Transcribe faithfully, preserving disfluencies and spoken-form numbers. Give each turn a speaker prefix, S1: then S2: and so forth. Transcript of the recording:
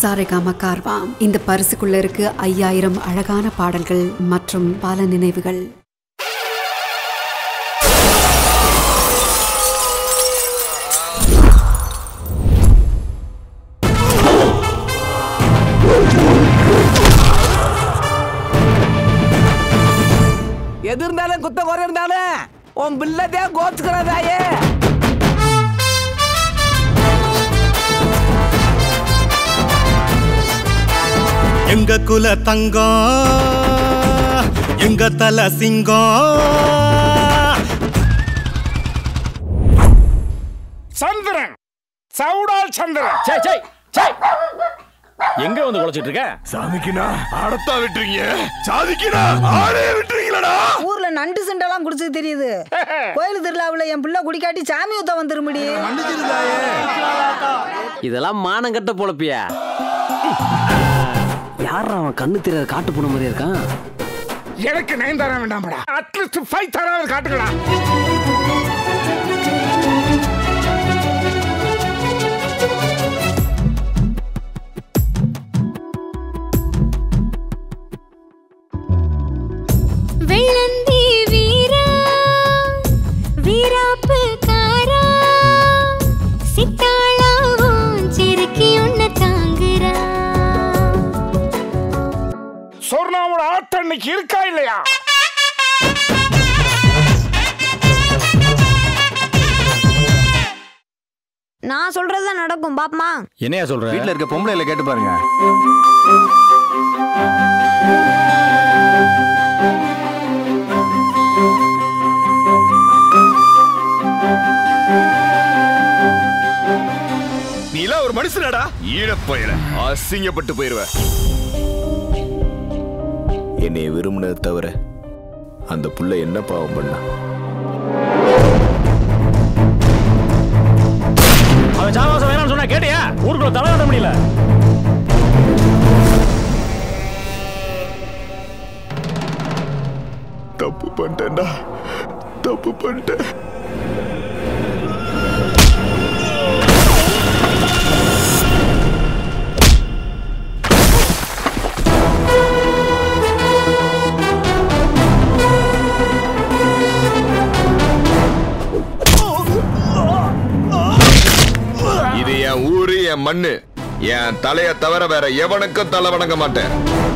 S1: சாரேகாமா கார்வா. இந்த பரிசுக்குள்ள இருக்கு ஐயாயிரம் அழகான பாடல்கள் மற்றும் பல நினைவுகள்.
S2: எது இருந்தாலும் குத்த குறை இருந்தாலும் உன் பிள்ளைதே கோச்சுக்கிறதாயே.
S3: எங்க குல தங்கம் எங்க தல சிங்கம்.
S4: சந்திரன் சவுடால் சந்திரன்.
S5: சே சே சே எங்க வந்து குலைச்சிட்டு இருக்க?
S4: சாமிக்குனா ஆடத்தா விட்டுறீங்க, சாதிக்குனா ஆடே விட்டுறீங்களடா.
S6: ஊர்ல நண்டு சண்டெல்லாம் குடிச்சு தெரியுது. கோயில் திருவிழாவுல என் பிள்ளை குடிக்காட்டி சாமி ஊத்த வந்துருமுடி.
S7: இதெல்லாம் மானம் கட்ட பொழப்பியா? யார் அவன் கண்ணு தெரியாத காட்டு போன மாதிரி இருக்கான்?
S4: எனக்கு நைன் தர வேண்டாம்டா, அட்லீஸ்ட் ஃபைவ் தராவது காட்டுங்கடா.
S8: வெள்ளந்தி வீரா வீராப்பு காரா சித்தாளாவும் சிறுக்கி உன்ன தாங்குறா.
S4: சொர்ணாவோட ஆட்டம் இன்னைக்கு இருக்கா இல்லையா?
S6: நான் சொல்றதுதான் நடக்கும் பாப்பமா.
S5: என்னையா சொல்ற?
S9: வீட்டுல இருக்க பொம்பளைல கேட்டு பாருங்க.
S4: நீலாம் ஒரு மனுஷனடா, ஈழப்பயல அசிங்கப்பட்டு போயிருவ.
S10: என்னை விரும்பினதை தவிர அந்த புள்ள என்ன பாவம் பண்ணா?
S5: அவன் சாவாசம் வேணாம்னு சொன்னா கேட்டியா? ஊருக்குள்ள தலை கட்ட முடியல.
S10: தப்பு பண்ணிட்டேன்டா, தப்பு பண்ணிட்டேன். இது என் ஊரு, என் மண்ணு. என் தலைய தவிர வேற எவனுக்கும் தலை வணங்க மாட்டேன்.